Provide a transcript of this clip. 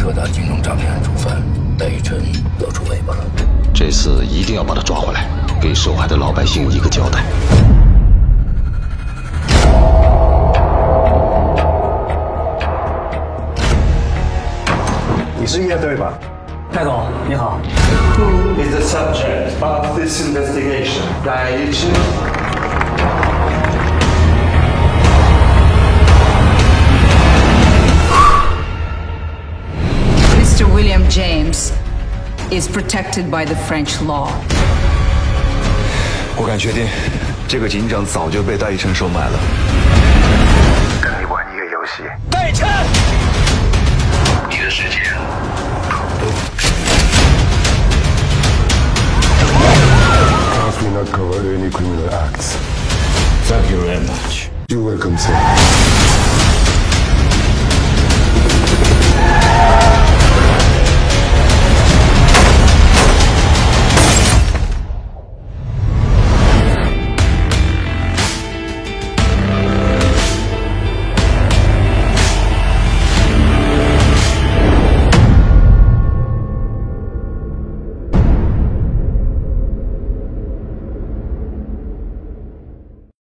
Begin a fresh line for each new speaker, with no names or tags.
涉大金融诈骗案主犯戴雨辰露出尾巴了。
这次一定要把他抓回来，给受害的老百姓一个交代。
你是叶队吧？
戴总，你好。
Who is the subject of this investigation? 戴雨辰。
Mr. William James is protected by the French law.
我敢确定，这个警长早就被戴雨辰收买了。跟你玩一个游戏。
戴雨辰，
你的时间差不多。
Can't we not cover any criminal acts?
Thank you very much.
You're welcome, sir.